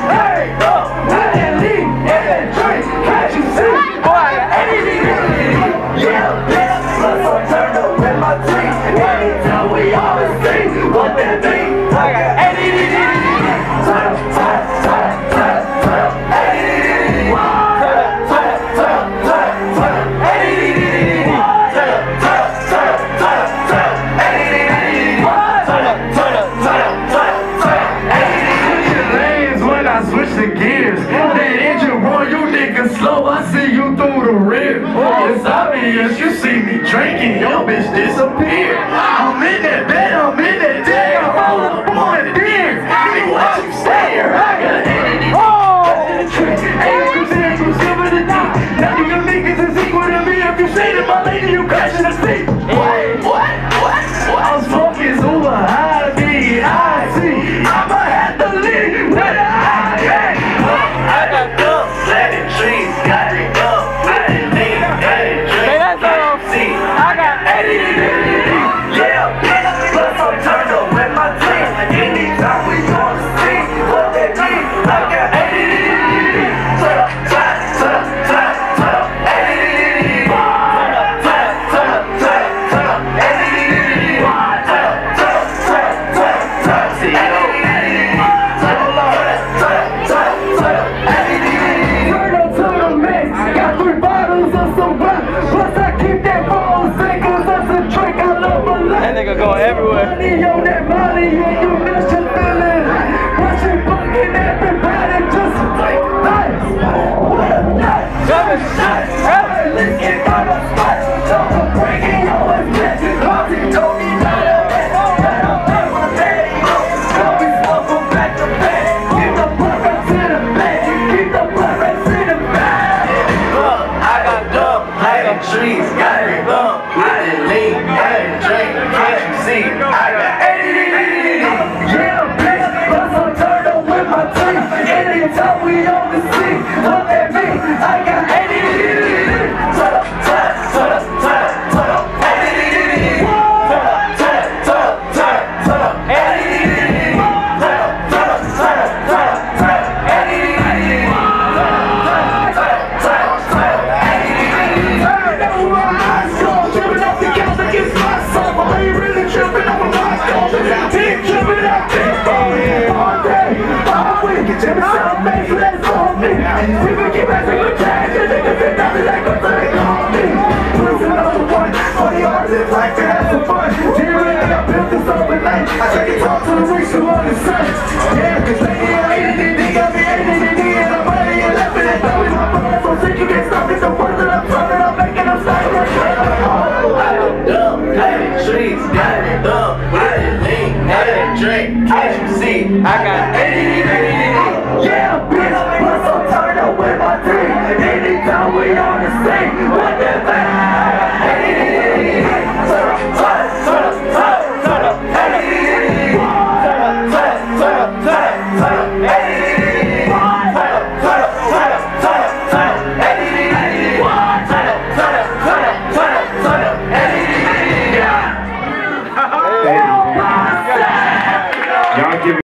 Hey, no, I didn't leave in that drink. Can't you see? Boy, yeah, plus I'm turned up with my team. Anytime we always see what that means. I got slow, I see you through the rear. It's obvious you see me drinking, your bitch disappear. I'm in that bed, I'm in that day, I'm all up on the deer. Give me what you say, I got it. Ain't silver to die. Now you niggas is equal to me. If you say to my lady, you crashing the seat. What? I was smoking super high, B.I.C. I'ma have to leave with an eye. I got dumb, let it trees, got it up, I didn't leave, got it drink, see, I got 80, yeah, plus I'm turned up with my team, anytime we gonna see what that means, I got 80, turn up, 'Nigga go everywhere. Money on that money, and you miss your feeling. Watching fucking everybody just like nice. What a night. Let's get out of spot. Don't breaking your split. Mommy told me not to bet. That I'm not my daddy. Don't be slow, back to bed. Keep the blood rats in the bed. Keep the blood rats in the bed. Look, I got dumb, like the trees, got it up. I didn't leave, I didn't drink. I got 80, yeah, bitch, plus I'm turned up with my team. Anytime we on the scene, what that mean? I got 80, turn up, people keep asking for change, and niggas say nothing like what's they call me. Listen up to one, for the artists like to have some fun. Here I built this overnight, I take it talk to the weeks who want the sun. Yeah, cause lately I ADD, got me ADD, and I'm money and laughing and throwing my phone. So sick you can't stop it, the words that I'm talking, I'm making them stop. I am dumb, planting trees, got it dumb. I didn't lean, I didn't drink, can't you see? I got ADD.